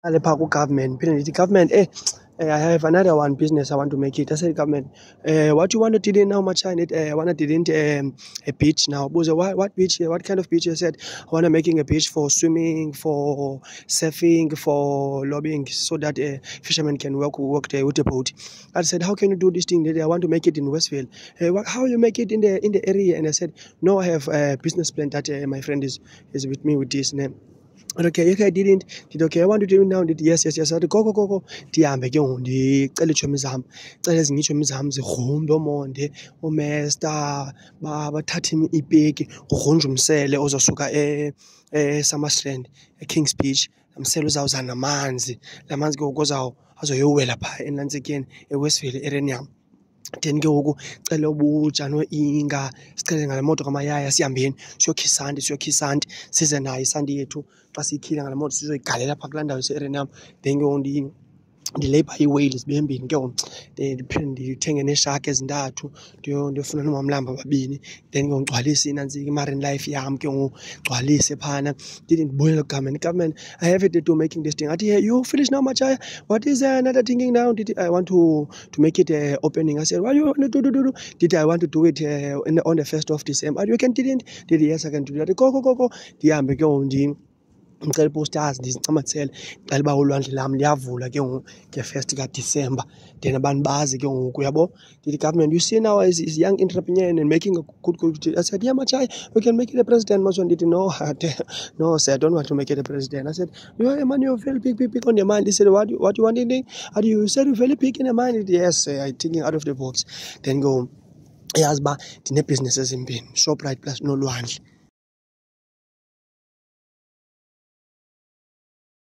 Government, the government, I have another one business I want to make it. I said, government, what you want to do now, much I need, I want to do a beach now. But what beach? What kind of beach? I said, I want to making a beach for swimming, for surfing, for lobbying, so that fishermen can work there with the boat. I said, how can you do this thing? I want to make it in Westfield. How you make it in the area? And I said, no, I have a business plan that my friend is with me with this name. Okay, I didn't. Did okay, I want to do it now. Did yes. I said, go. Ndihambe ke ngoku ndicela iitshomi zam. Cela ezinye iitshomi zam zigrumbe omonde, oomesta, bathathe ipeki, ugrunjumsele ozosuka eSummerstrand, eKings Beach. Amsele uzawuza namanzi. La manzi ke ngoku azoyowela phaa enantsikeni eWestville ereni yam. Then ke ngoku cela ubuja no-Inga, sicele ngale moto kaMayaya sihambeni siyokha isanti, size nayo isanti yethu. Xa siyikhile ngale moto sizoyigalela phaa kulaa ndawo ise-ereni yam. Then ke ngoku ndileyipha ii-whale zibe mbini ke ngoku. Ndiphinde ndithenge neeshaki ezintathu, ndiyofuna noomamlamba ababini. Then ke ngoku gcwalise inantsika i-marine life yam ke ngoku, gcwalise phana. Ndithi ndibuyele government, I have it to making this thing. Athi, hey, you finish now, Machaya? What is another thinking now? I want to make it opening. I said, what do you want to do? I want to do it on the 1st of December. You can didn't? Yes, I can do that. Go. Ndihambe ke ngoku ngicela i-posters ndizincamathele, ndicela uba ulwandle lam liyavula ke ngoku nge-1st kaDisemba. Then abantu bazi ke ngoku, uyabo. Did government, you see now is young entrepreneur and making a good. I said, yeah, Machai, we can make it a president. Maswan did no, sir, I don't want to make it a president. I said, you are a man, you're very big on your mind. He said, what you want in there? And you said you're very big in your mind. Yes, sir, I'm thinking out of the box. Then go, yazi uba ndine-business ezimbini, Shoprite plus nolwandle.